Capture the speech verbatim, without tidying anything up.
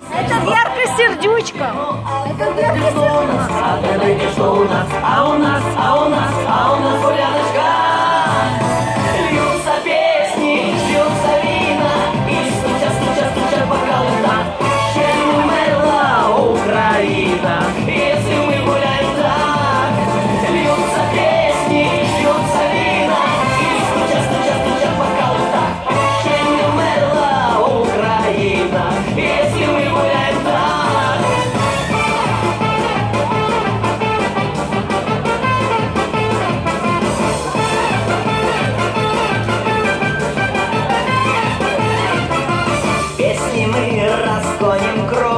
Это Вверка Сердючка. Это Вверка Сердючка. А ты выйдешь у нас, а у нас, а у нас, а у нас гуляночка. Льются песни, льются вина, и стучат, стучат, стучат бокалы так. Ще не умерла Украина, если мы гуляем так. Льются песни, льются вина, и стучат, стучат, стучат бокалы так. Ще не умерла Украина, если мы гуляем так. Песни мы разгоним кровь.